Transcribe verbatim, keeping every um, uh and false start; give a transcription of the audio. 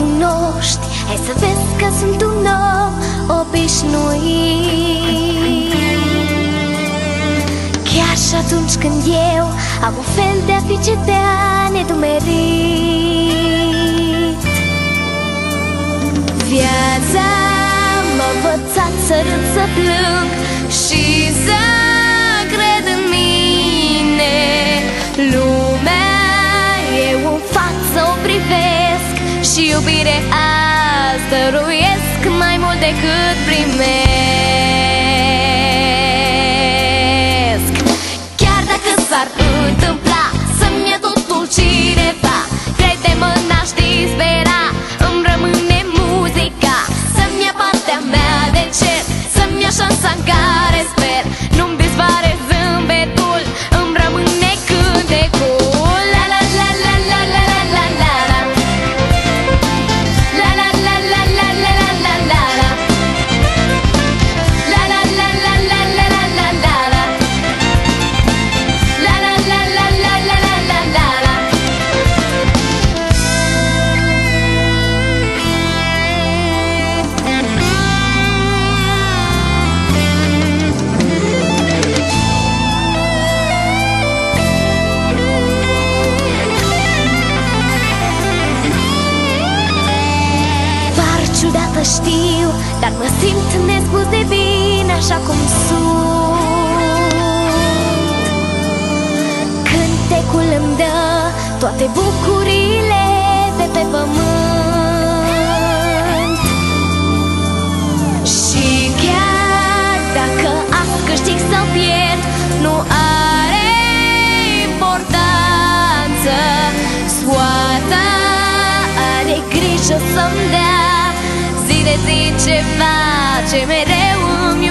cunoști, hai să vezi că sunt un om obișnuit. Chiar și atunci când eu am un fel de a fi cetea nedumerit. Viața m-a învățat să râd, să plâng și să cred în mine. Lumea eu în față o privesc și iubire azi dăruiesc mai mult decât primesc. Chiar dacă s-ar întâmpla să-mi ia totul cineva, crede-mă, n-aș dispera, îmi rămâne muzica. Să-mi ia partea mea de cer, să-mi ia șansa în care sper. Nu-mi dispare zâmbetul, îmi rămâne cântecul. La la la la la la la la la. La la la la la la la la la la. La la la la la la la la la la. La la la la la la la la la la. Par ciudată, știu, dar mă simt nespus de bine așa cum sunt. Cântecul îmi dă toate bucuriile de pe pământ. Și chiar dacă azi câștig sau pierd, nu are importanță. Soarta are grijă să-mi dea zi de zi ceva ce mereu îmi